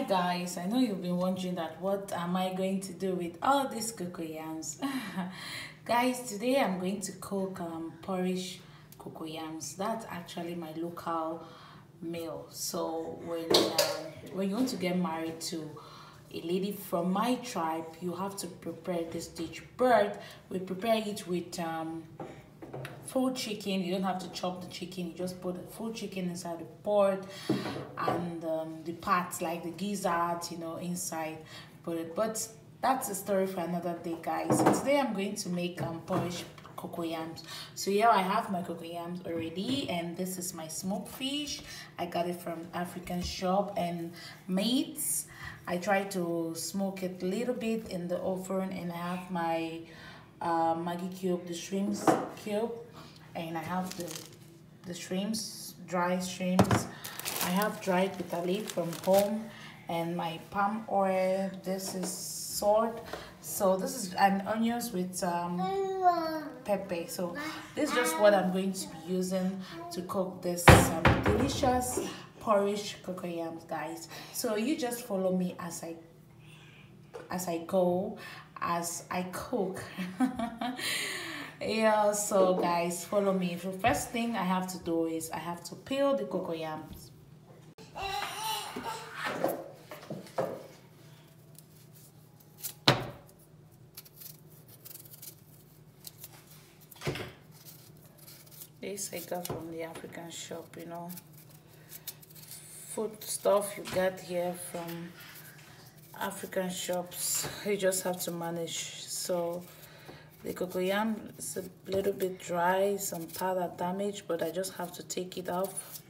Guys, I know you've been wondering that what am I going to do with all these cocoa yams. Guys, today I'm going to cook porridge cocoa yams. That's actually my local meal. So when you want to get married to a lady from my tribe, you have to prepare this dish. But we prepare it with full chicken. You don't have to chop the chicken, you just put the full chicken inside the pot, and the parts like the gizzard, inside, put it. But that's a story for another day, guys. So today I'm going to make porridge cocoa yams. So here I have my cocoa yams already, and this is my smoked fish. I got it from African shop. And meat, I try to smoke it a little bit in the oven, and I have my Maggi cube, the shrimps cube, and I have the shrimps, dry shrimps. I have dried bitter leaf from home, and my palm oil. This is salt. So this is an onions with pepper. So this is just what I'm going to be using to cook this delicious porridge cocoa yams, guys. So you just follow me as I go, as I cook. Yeah, so guys, follow me. The first thing I have to do is I have to peel the cocoa yams. This I got from the African shop, food stuff you get here from African shops, you just have to manage. So the cocoa yam is a little bit dry, some part are damaged, but I just have to take it off.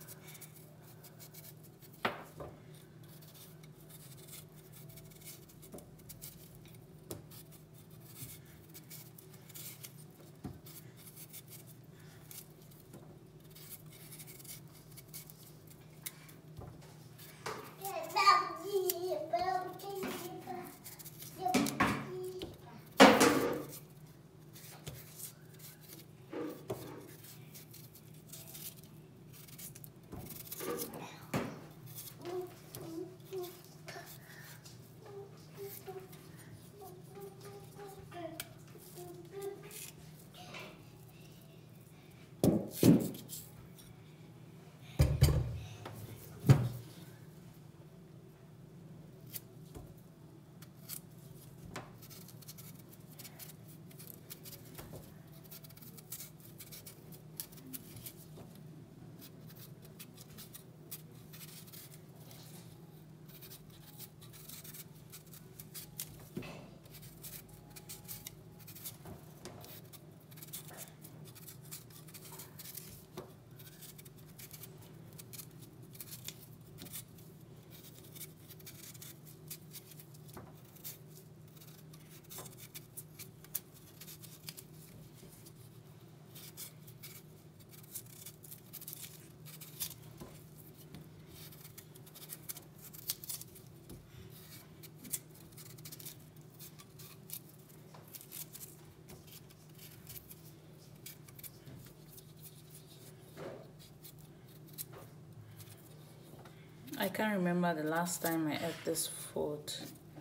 I can't remember the last time I ate this food.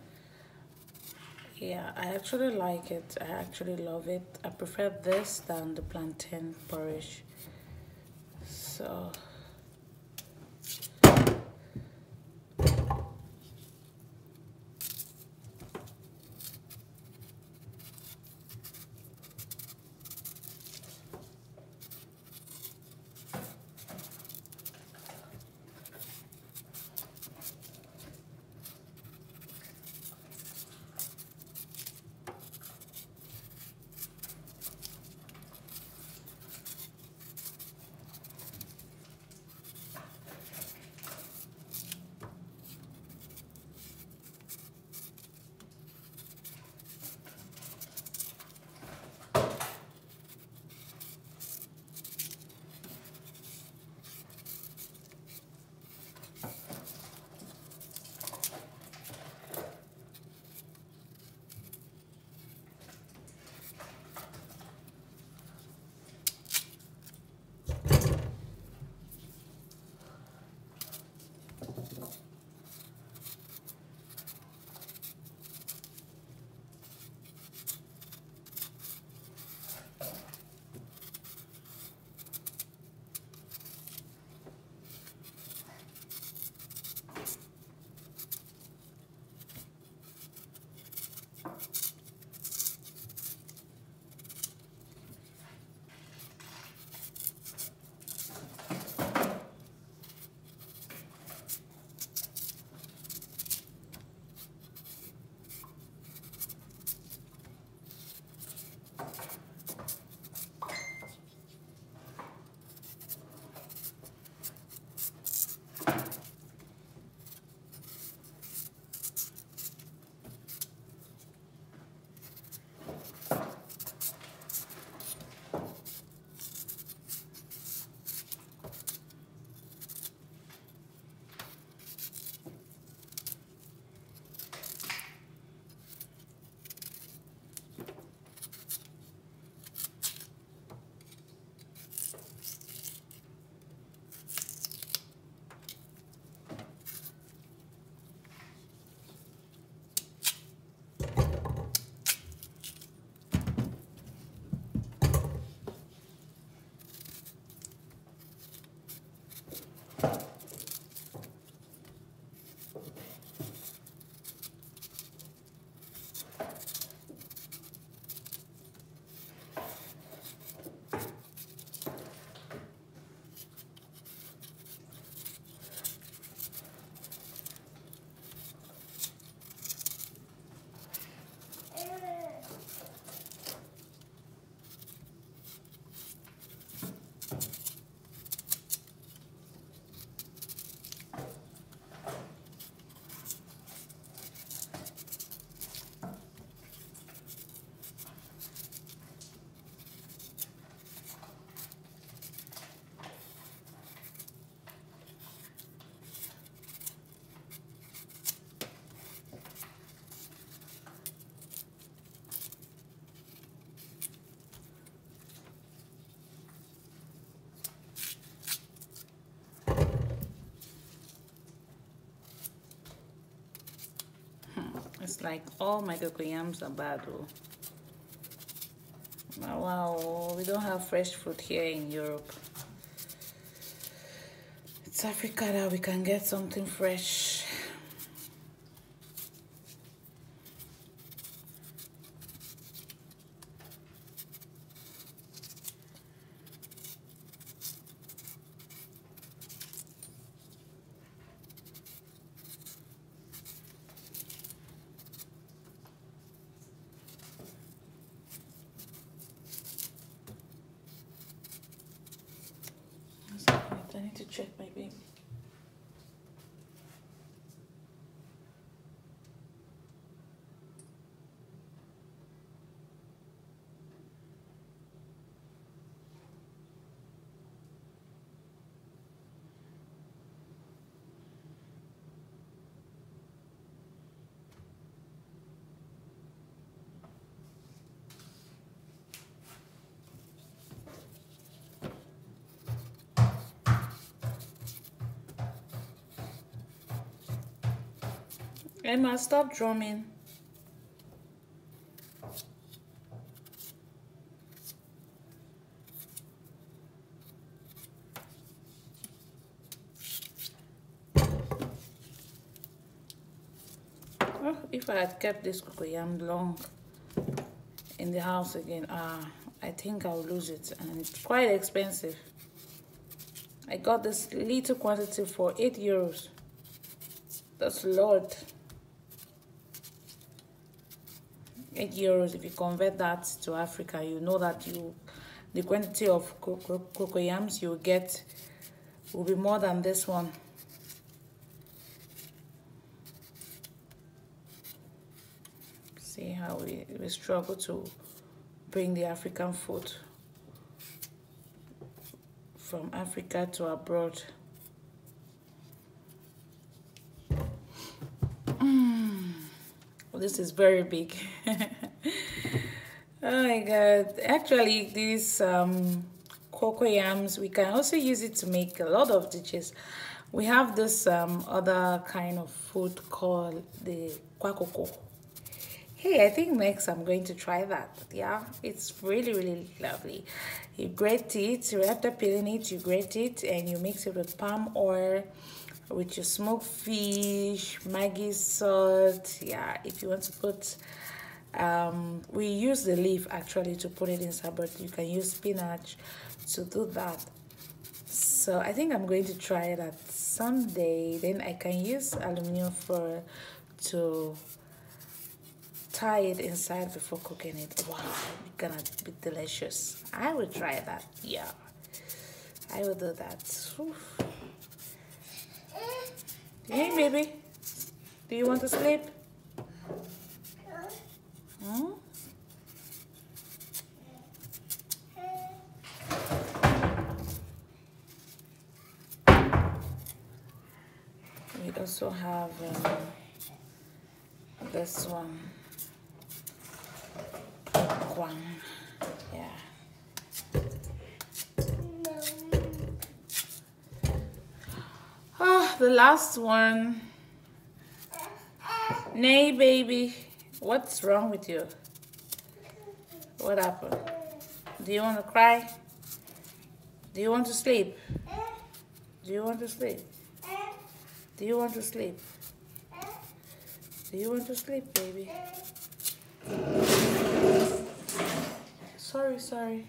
Yeah, I actually like it. I actually love it. I prefer this than the plantain porridge. So It's like all my cocoyams are bad. Oh. Wow, we don't have fresh fruit here in Europe. It's Africa that we can get something fresh. I need to check my baby. Emma, stop drumming. Oh, if I had kept this cocoyam long in the house again, I think I'll lose it, and it's quite expensive. I got this little quantity for €8. That's a lot. €8. If you convert that to Africa, you know that the quantity of cocoyams you get will be more than this one. See how we struggle to bring the African food from Africa to abroad. This is very big. Oh my god. Actually, these cocoyams, we can also use it to make a lot of dishes. We have this other kind of food called the coco. Hey, I think next I'm going to try that. Yeah, it's really lovely. You grate it, after peeling it, you grate it and you mix it with palm oil, with your smoked fish, Maggi salt. Yeah, if you want to put, we use the leaf actually to put it inside, but you can use spinach to do that. So I think I'm going to try that someday. Then I can use aluminum foil to tie it inside before cooking it. Wow, it's gonna be delicious. I will try that. Yeah, I will do that. Oof. Hey baby, do you want to sleep? Hmm? We also have this one. Yeah. Oh, the last one. Nay, baby. What's wrong with you? What happened? Do you want to cry? Do you want to sleep? Do you want to sleep? Do you want to sleep? Do you want to sleep, baby? Sorry.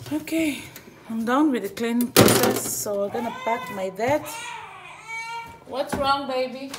Okay, I'm done with the cleaning process, so I'm gonna pack my bed. What's wrong, baby?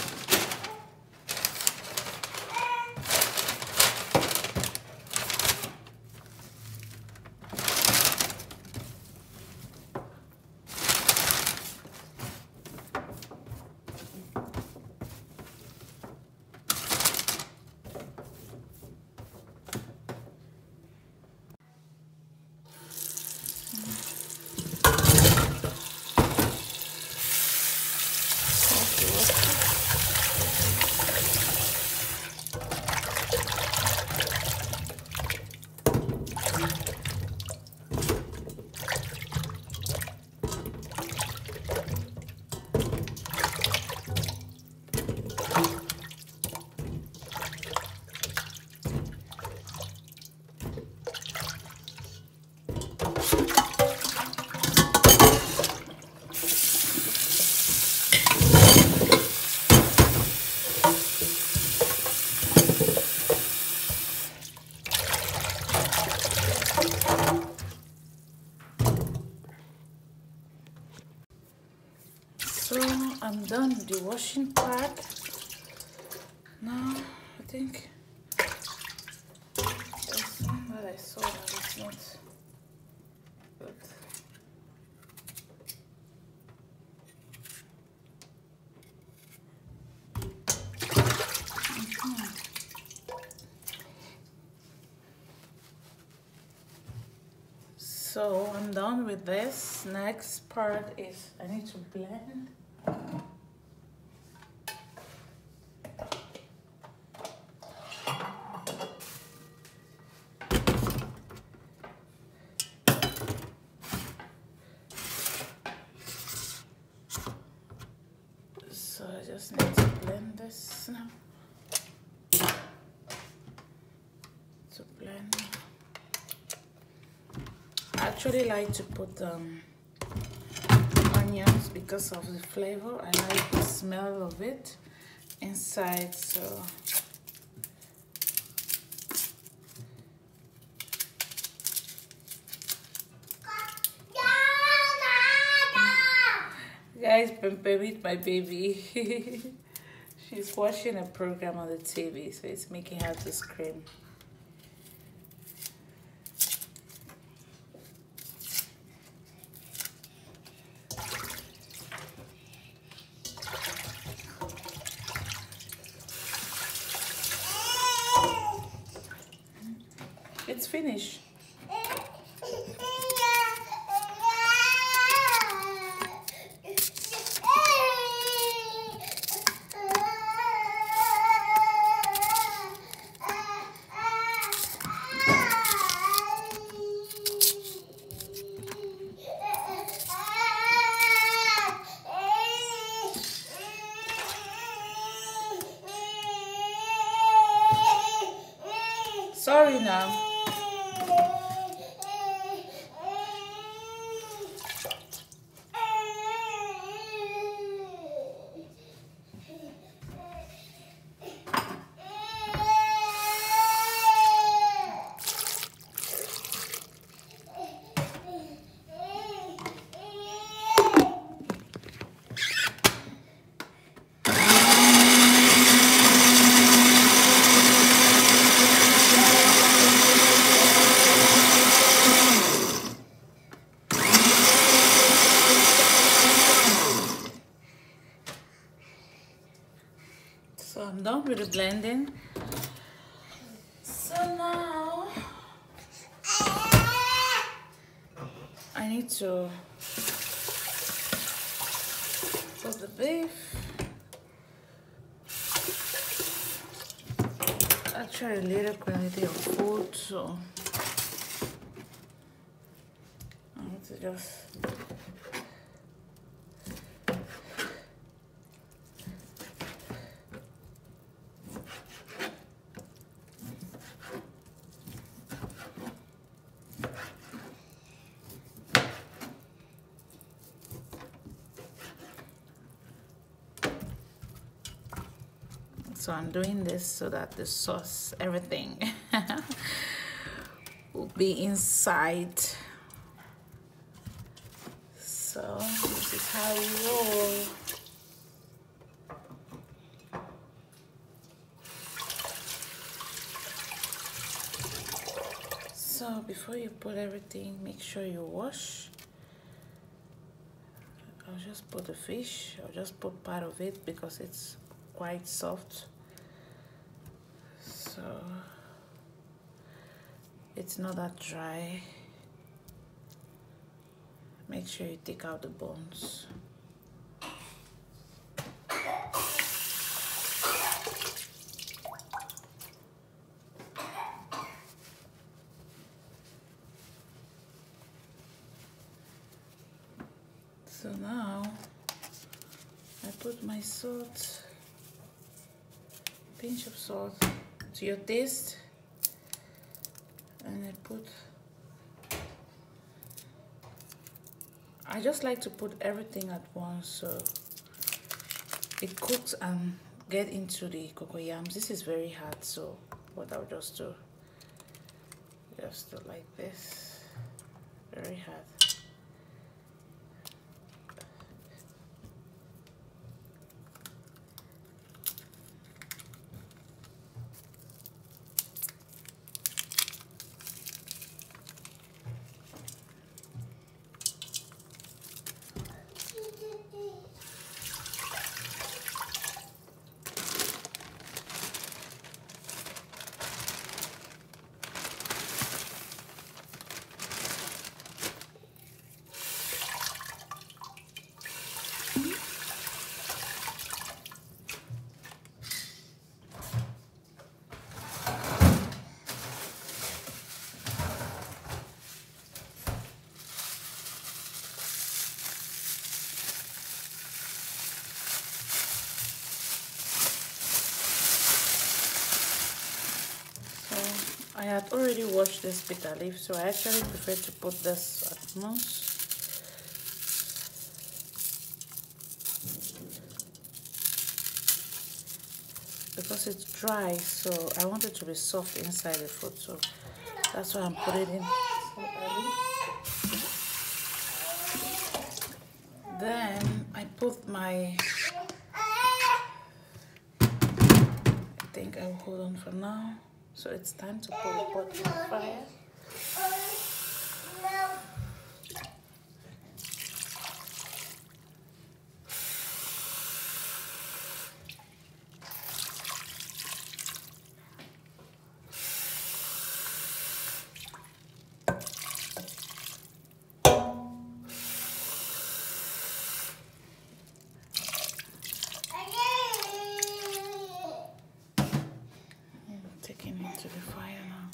So I'm done with the washing part. Now I think there's one that I saw that is not good. So I'm done with this. Next part is I need to blend. So I just need to blend this now. To blend. I actually like to put onions because of the flavor. I like the smell of it inside, so guys, with my baby. She's watching a program on the TV, so it's making her to scream. It's finished. Sorry now. So I'm done with the blending. So now I need to put the beef. Actually, a little quantity of food, so I need to just So I'm doing this so that the sauce, everything will be inside So this is how we roll. So before you put everything, make sure you wash. I'll just put the fish. I'll just put part of it because it's quite soft. So it's not that dry. Make sure you take out the bones. So now I put my salt, pinch of salt to your taste, and I just like to put everything at once so it cooks and get into the cocoyams. This is very hard, so what I'll just do like this, very hard. I had already washed this bitter leaf, so I actually prefer to put this at most. Because it's dry, so I want it to be soft inside the food, so that's why I'm putting it in so early. Then I put my, I think I'll hold on for now. So it's time to put the pot on the fire. Taking it to the fire now.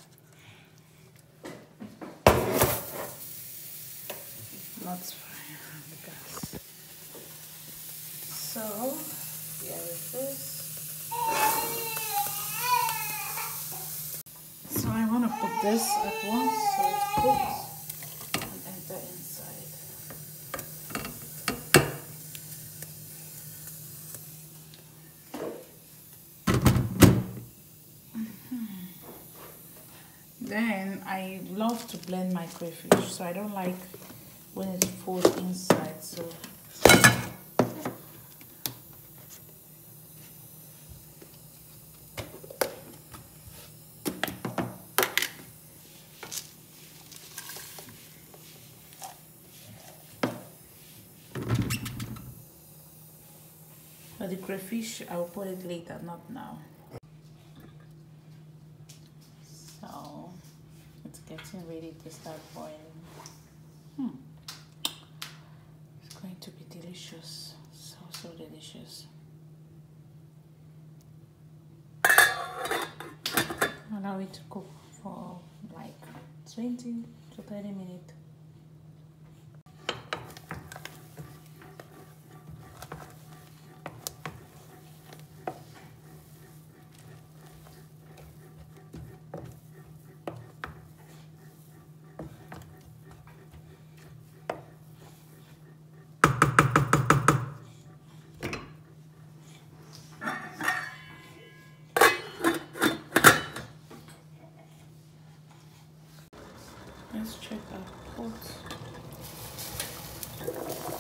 Not fire on the gas. So here it is. So I want to put this at once so it cooks and enter inside. Then I love to blend my crayfish, so I don't like when it's full inside. So but the crayfish I'll put it later, not now. So it's getting ready to start boiling. It's going to be delicious, so delicious. Allow it to cook for like 20 to 30 minutes. Let's check our pot.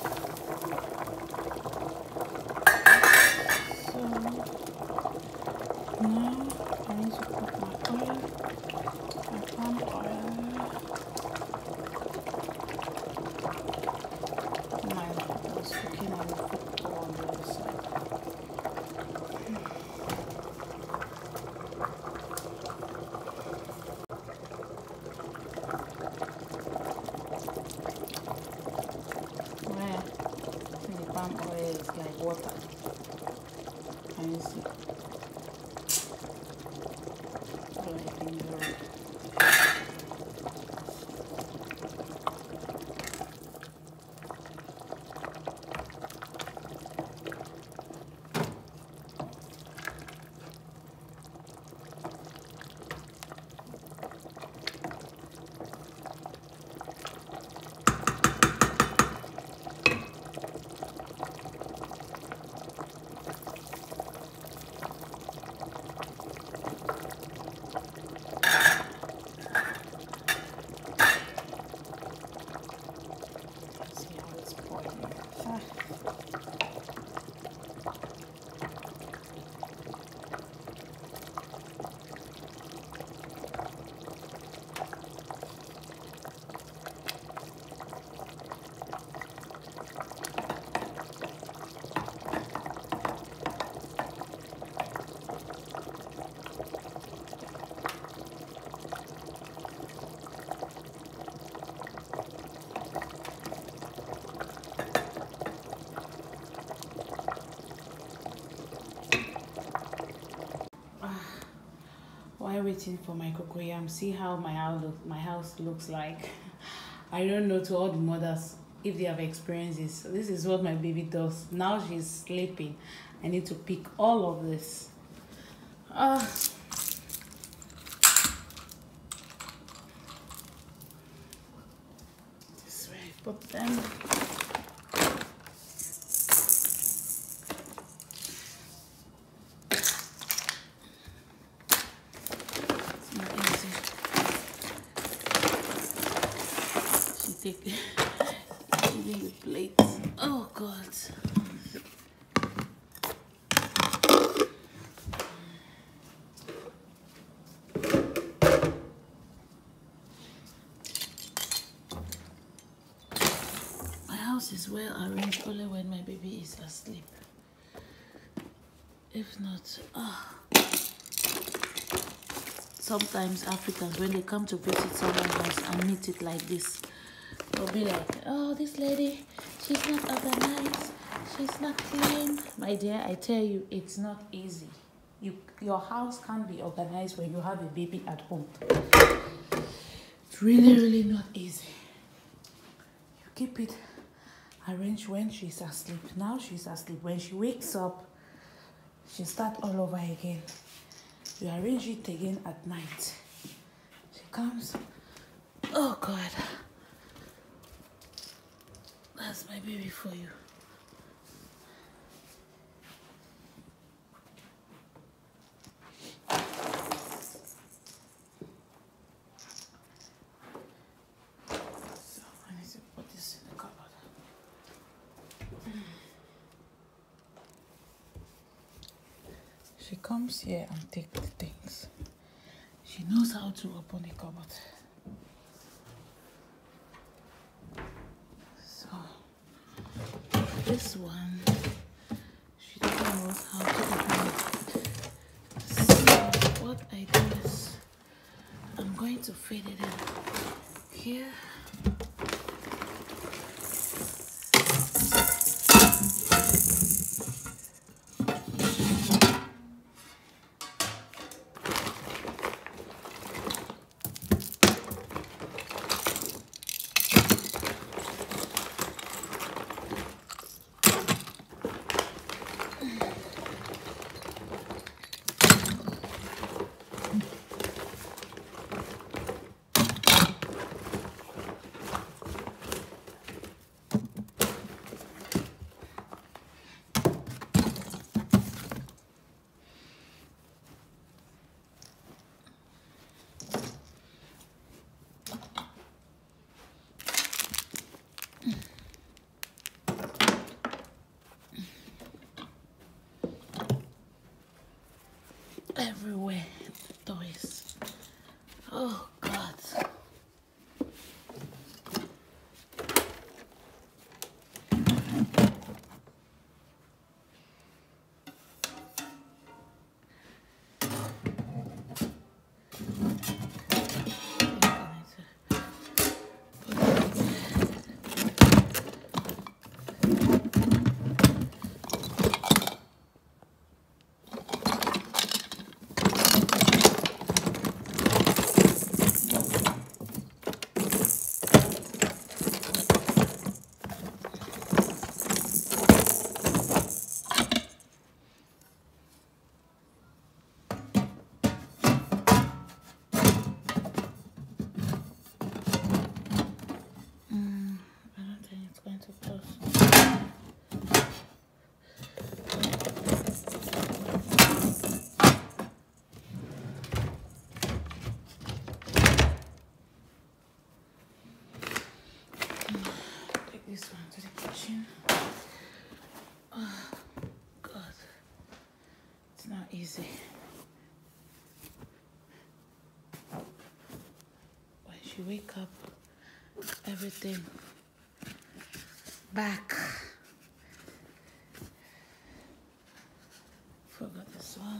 palm oil is like water. Can you see? So I think you're right. While waiting for my cocoyam, see how my house looks like. I don't know, to all the mothers, if they have experienced this. This is what my baby does. Now she's sleeping. I need to pick all of this. This way I put them. Taking the plate. Oh God. My house is well arranged only when my baby is asleep. If not, sometimes Africans, when they come to visit someone's house and meet it like this, they'll be like, oh, this lady, she's not organized, she's not clean. My dear, I tell you, it's not easy. Your house can't be organized when you have a baby at home. It's really not easy. You keep it arranged when she's asleep. Now she's asleep. When she wakes up, she starts all over again. You arrange it again at night. She comes. Oh God. That's my baby for you. So I need to put this in the cupboard. She comes here and takes the things. She knows how to open the cupboard. So this one, she doesn't know how to open it. So what I do is I'm going to feed it in here. Everywhere, toys. Oh God. to the kitchen. Oh God, it's not easy. When she wake up, everything back. Forgot this one.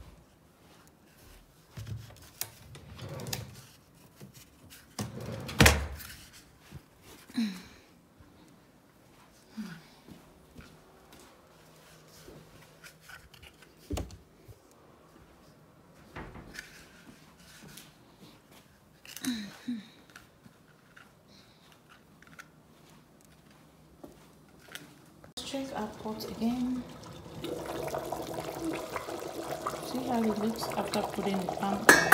Check our pot again. See how it looks after putting the pan on.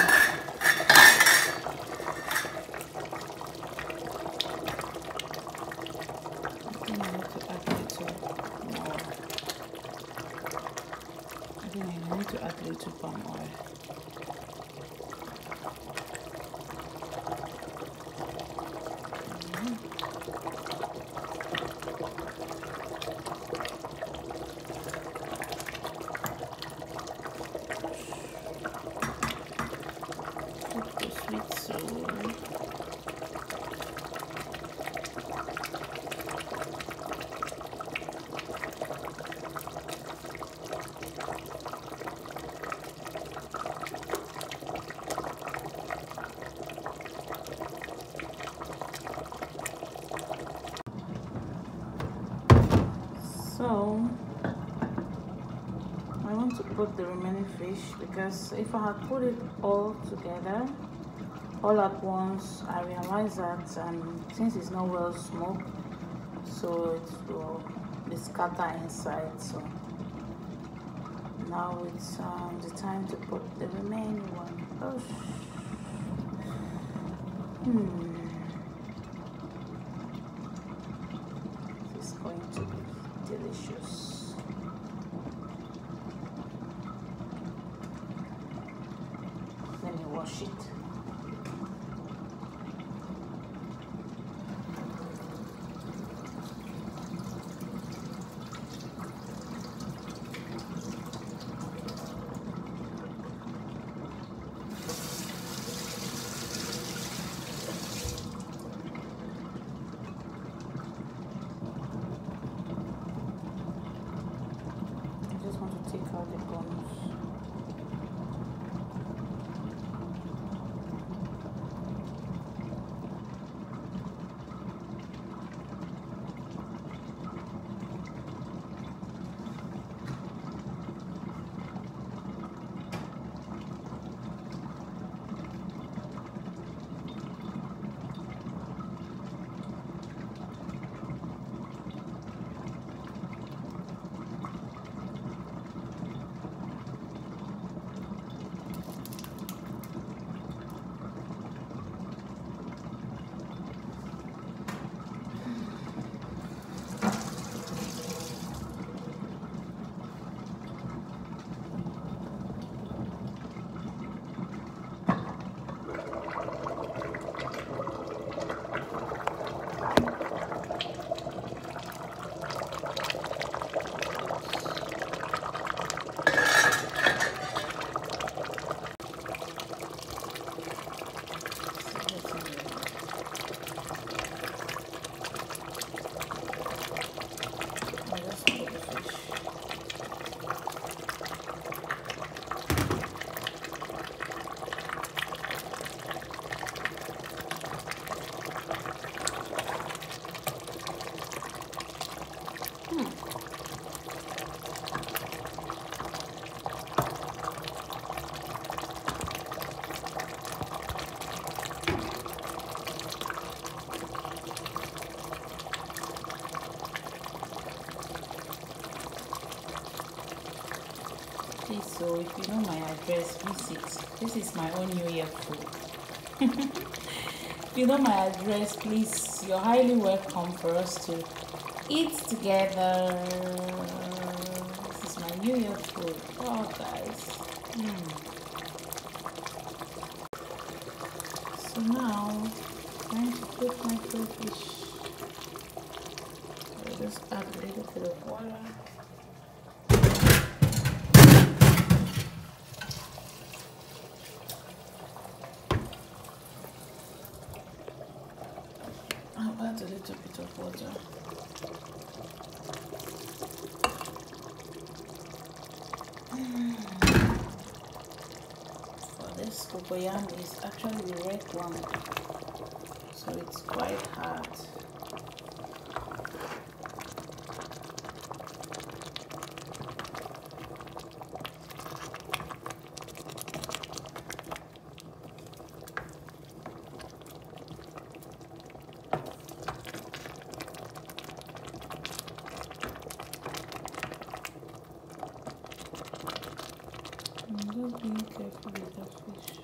I think I need to add a little palm oil. Sweet soul. So I want to put the remaining fish, because if I had put it all together all at once, I realized that since it's not well smoked, so it will be scattered inside. So now it's the time to put the remaining one. Oh, It's going to be delicious. Let me wash it. Take out the bones. Please, so if you know my address, visit. This is my own New Year food. If you know my address, please, you're highly welcome for us to eat together. This is my New Year food. Oh, guys. So now, I'm going to put my crayfish just add a little bit of water. I'll add a little bit of water. For this cocoyam is actually the red one, so it's quite hard. I'm just being careful with the fish.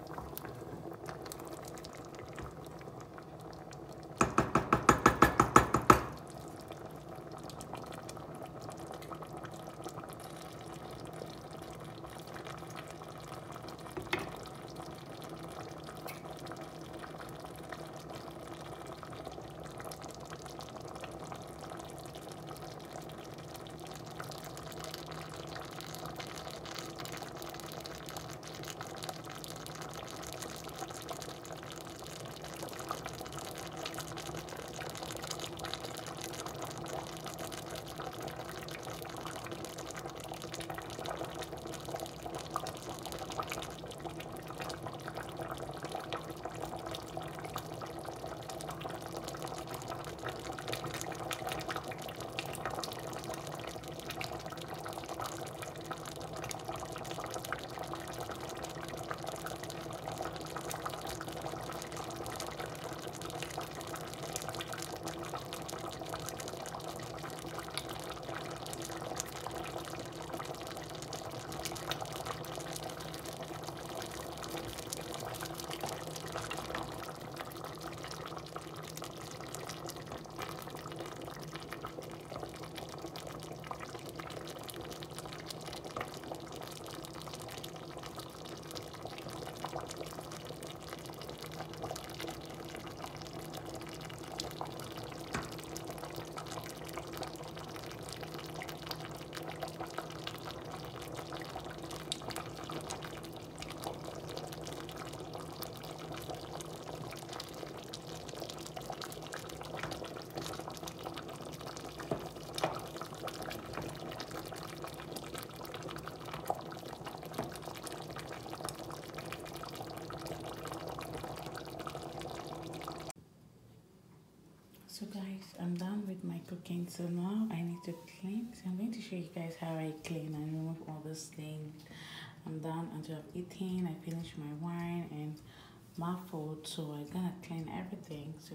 So guys, I'm done with my cooking, so now I need to clean. So I'm going to show you guys how I clean and remove all those things. I'm done until I've eaten. I finished my wine and my food, so I'm gonna clean everything. So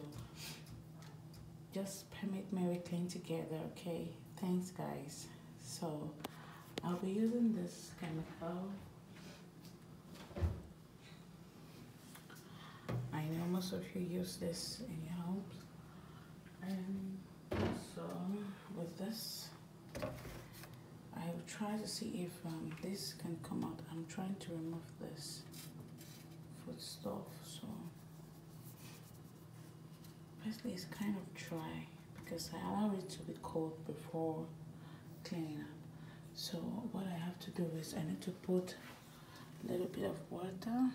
just permit me we clean together, okay? Thanks guys. So I'll be using this chemical. I know most of you use this in your homes. And so with this, I will try to see if this can come out. I'm trying to remove this food stuff. So firstly, it's kind of dry because I allow it to be cold before cleaning up. So what I have to do is I need to put a little bit of water.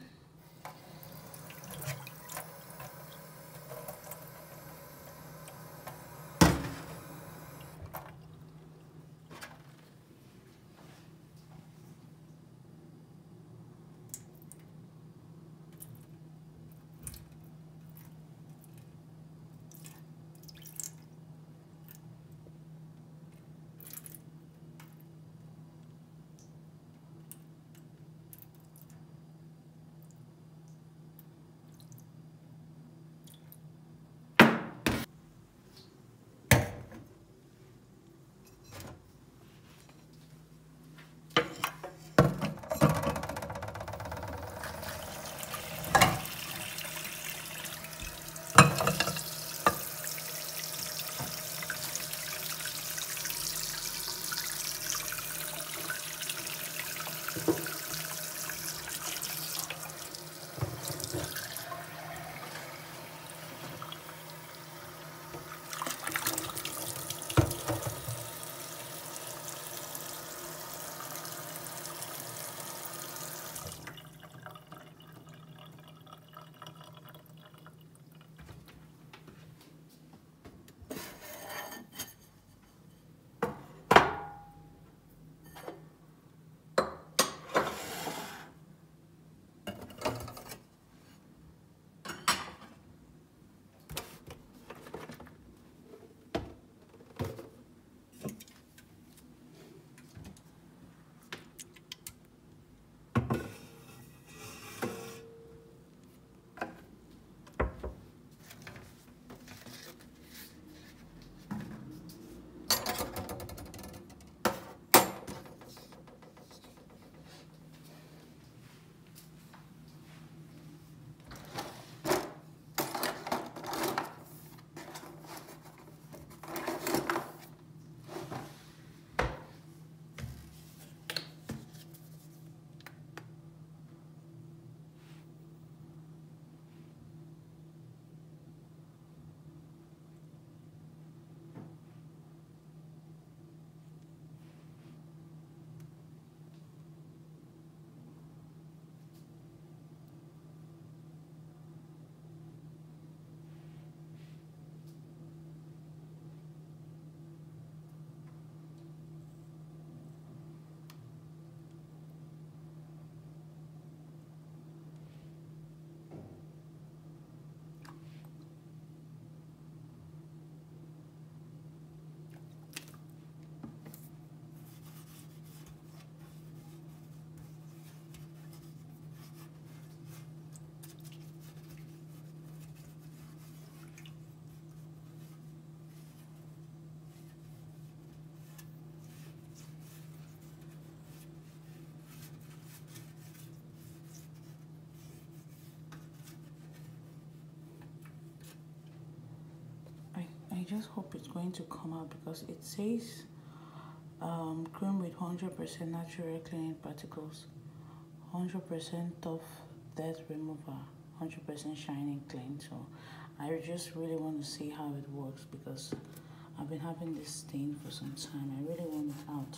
just hope it's going to come out because it says cream with 100% natural cleaning particles, 100% tough dirt remover, 100% shining clean. So I just really want to see how it works because I've been having this stain for some time. I really want it out.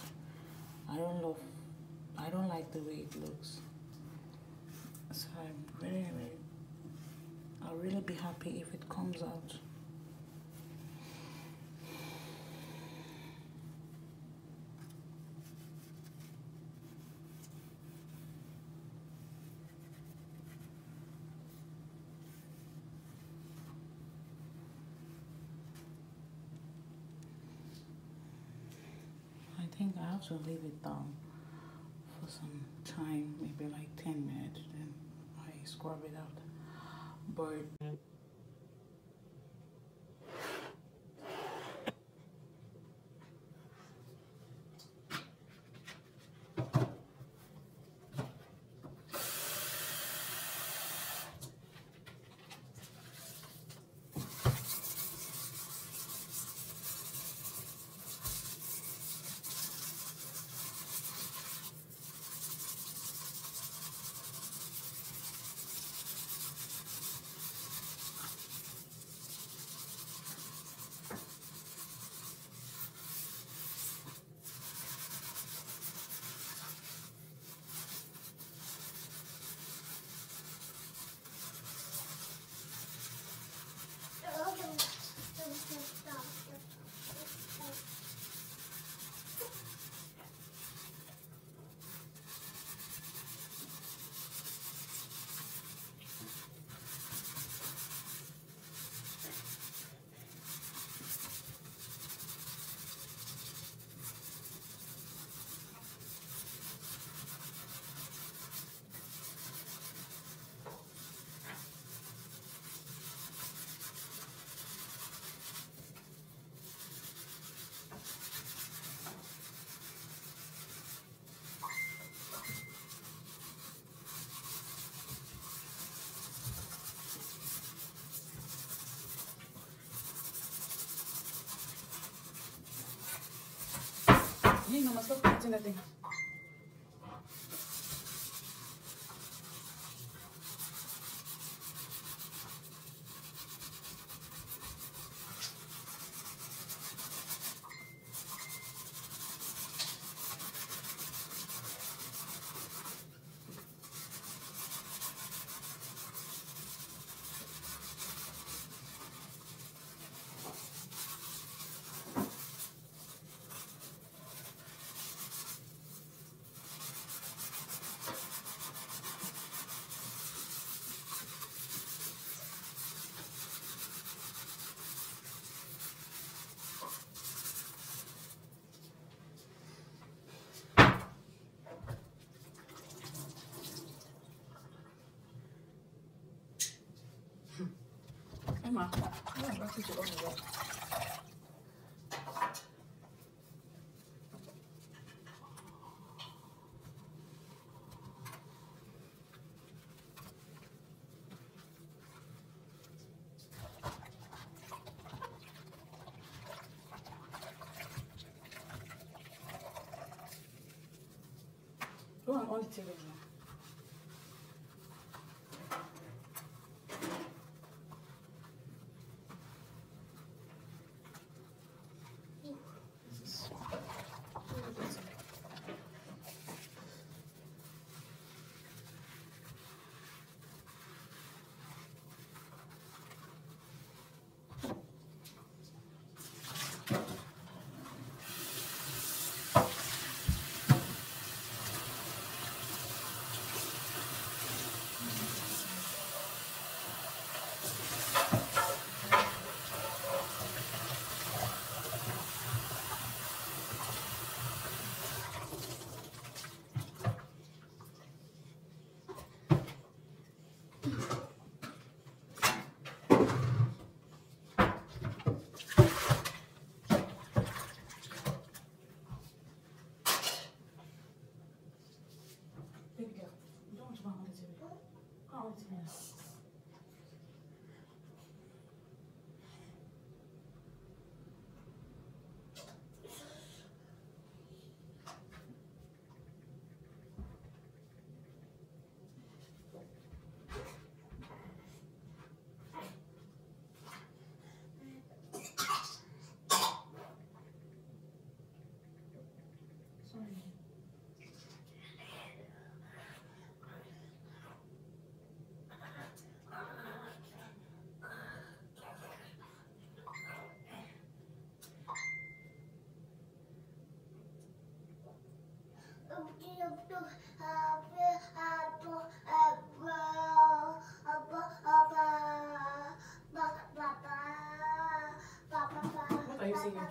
I don't like the way it looks. So I'll really be happy if it comes out. I think I have to leave it down for some time, maybe like 10 minutes, then I scrub it out. But hey, Mama, stop putting that thing. Emma, I don't want you to open it. Go on the table now. Sorry. What are you singing?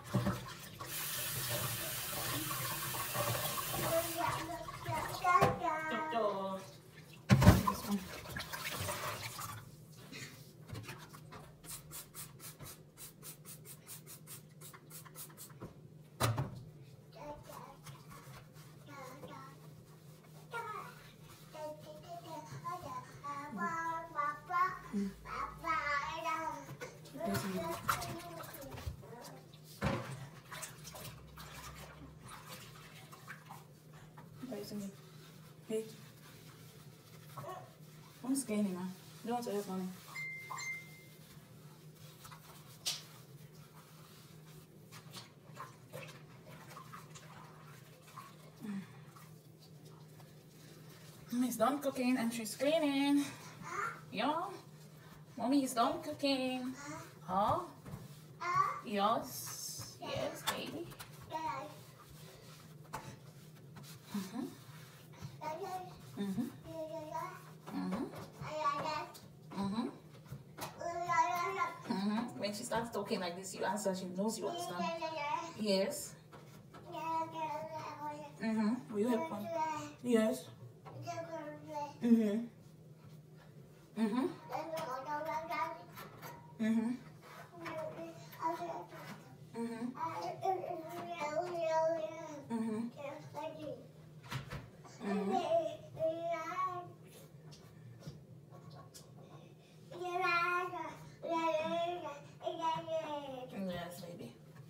Coco. This one. Hey, I'm scared, man. Don't want to help mommy. Mommy's done cooking and she's cleaning. Yeah, mommy is done cooking. Huh? Yes, yes, baby. Mhm. Mhm. Mhm. Mhm. Mhm. When she starts talking like this, you answer. She knows you understand. Yes. Mhm. Will you help me? Yes. Mhm. Mhm. Mhm. Mhm. Mhm. Yes, baby.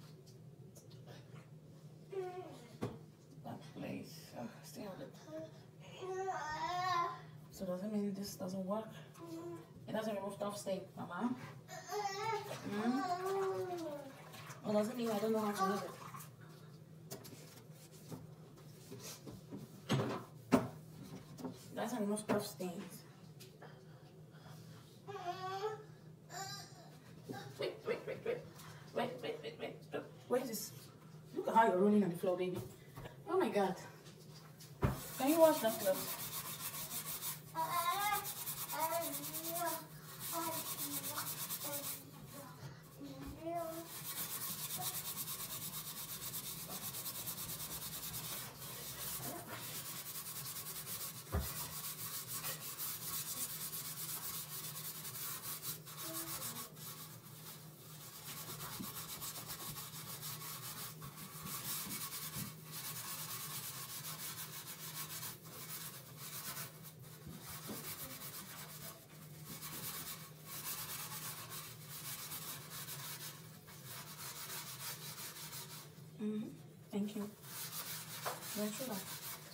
That place. Stay on it. So does it mean this doesn't work? It doesn't remove tough stain, Mama? Or does it mean I don't know how to use it? It doesn't remove tough stains. Wait. Where is this? Look at how you're rolling on the floor, baby. Oh my God. Can you wash that clothes? Thank you. Where's your life?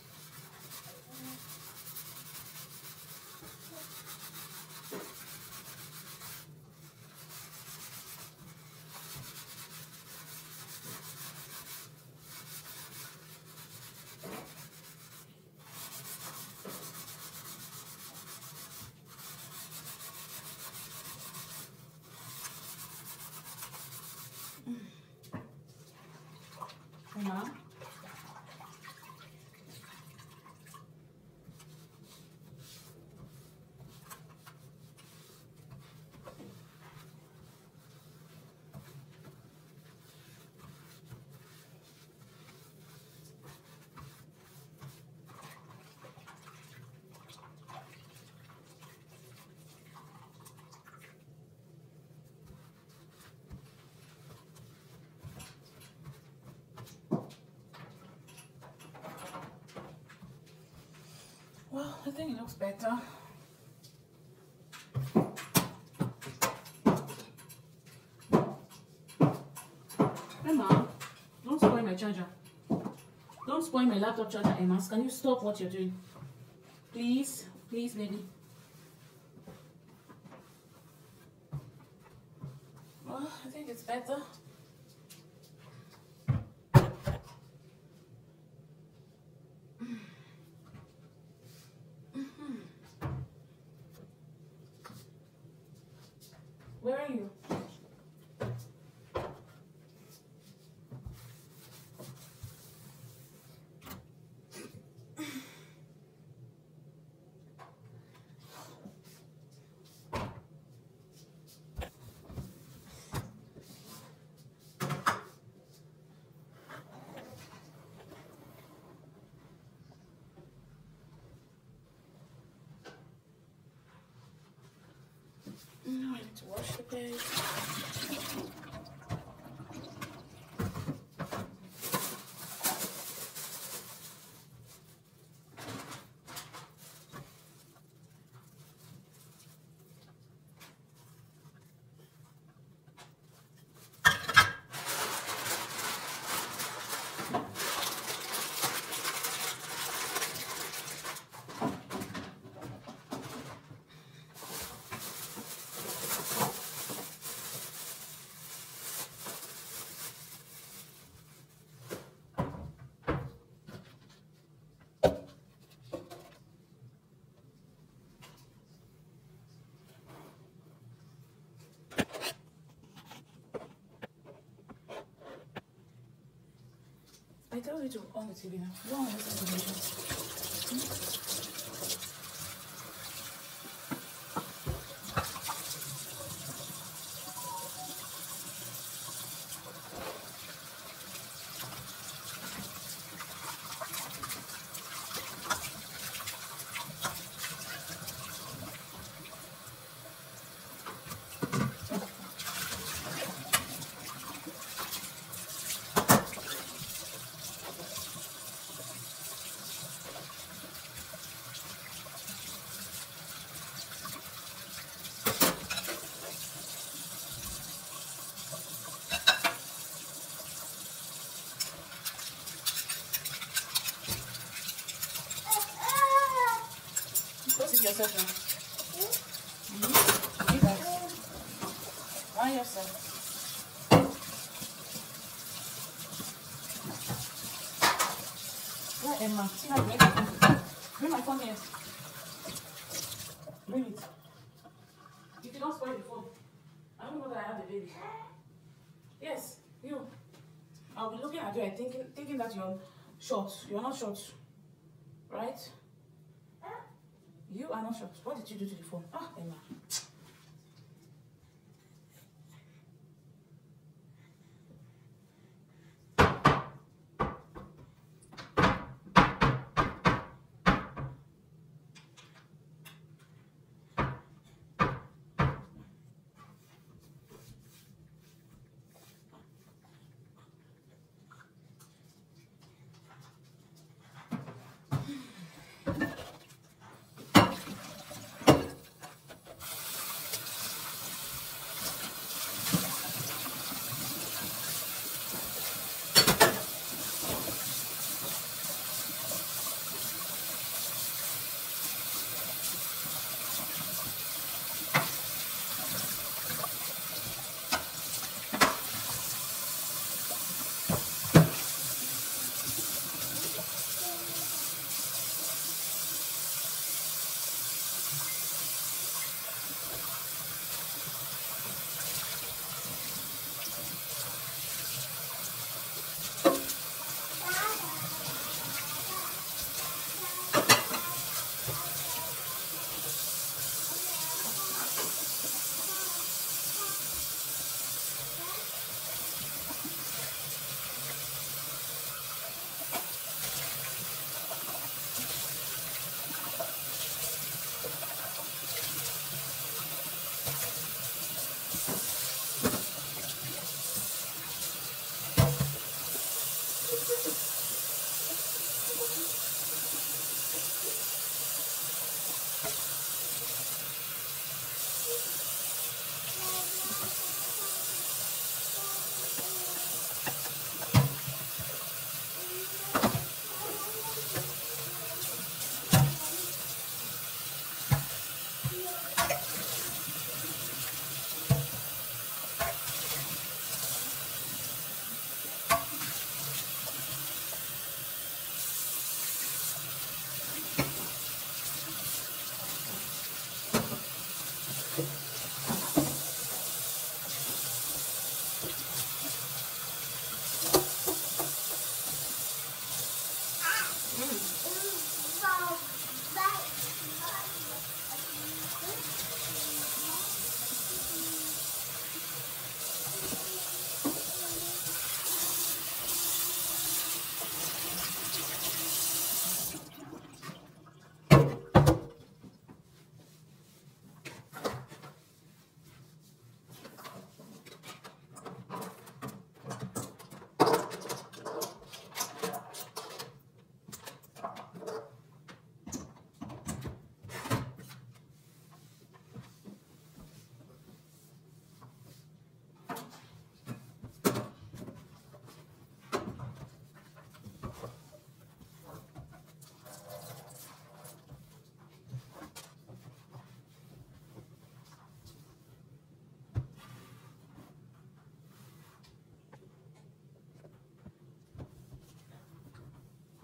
Mama? Well, I think it looks better. Emma, don't spoil my charger. Don't spoil my laptop charger, Emma. Can you stop what you're doing? Please, please, baby. Well, I think it's better. Where are you? Now I need to wash the bed. I told you to on the TV now. You don't want to listen to me. Go sit yourself now. Mm-hmm. Sit down. Mind yourself. Yeah, Emma. See how you make it. Bring my phone here. Bring it. If you don't spoil the phone. I don't know that I have the baby. Yes, you. I'll be looking at you and thinking that you're short. You're not short. Right? You are not short. What did you do to the phone? Ah, Emma.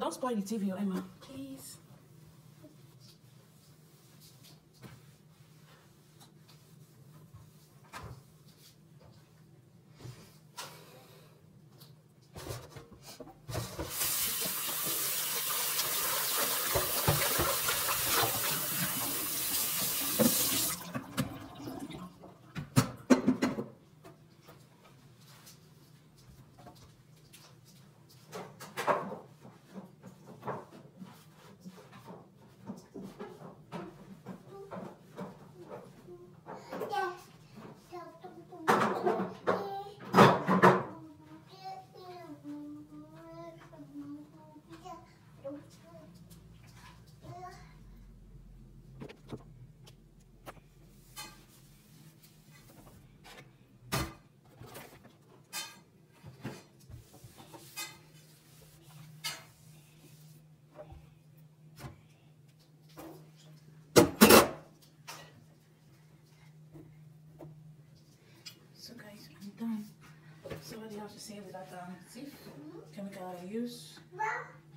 Don't spoil the TV, Emma. Please. So guys, I'm done. So what do you have to say with that chemical I use?